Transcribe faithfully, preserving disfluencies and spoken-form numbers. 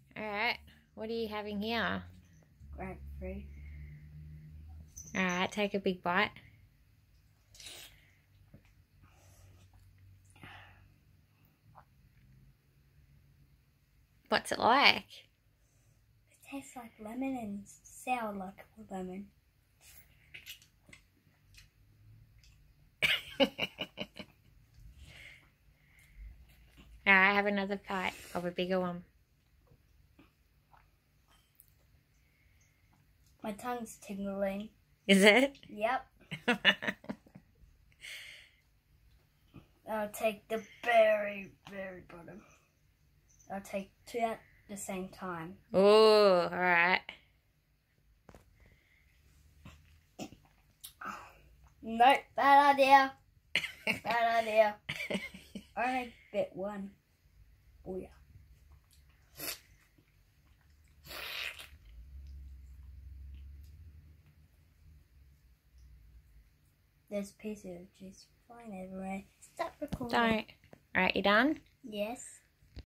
Alright, what are you having here? Grapefruit. Alright, take a big bite. What's it like? It tastes like lemon and sour like lemon. Alright, have another bite of a bigger one. My tongue's tingling. Is it? Yep. I'll take the very, very bottom. I'll take two at the same time. Oh, alright. Nope, bad idea. Bad idea. Only bit one. Oh yeah. There's a piece of juice flying everywhere. Stop recording. Don't. Alright, you done? Yes.